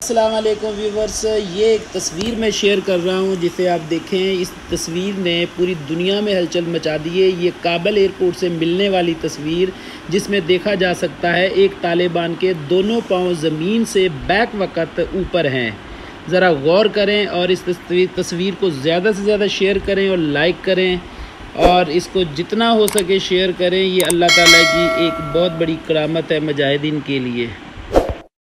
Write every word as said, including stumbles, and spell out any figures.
अस्सलाम वालेकुम व्यूवर्स, ये एक तस्वीर मैं शेयर कर रहा हूँ जिसे आप देखें। इस तस्वीर ने पूरी दुनिया में हलचल मचा दी है। ये काबुल एयरपोर्ट से मिलने वाली तस्वीर जिसमें देखा जा सकता है एक तालिबान के दोनों पाँव ज़मीन से बैक वक़्त ऊपर हैं। ज़रा गौर करें और इस तस्वीर तस्वीर को ज़्यादा से ज़्यादा शेयर करें और लाइक करें और इसको जितना हो सके शेयर करें। ये अल्लाह ताला की एक बहुत बड़ी करामत है मुजाहिदीन के लिए।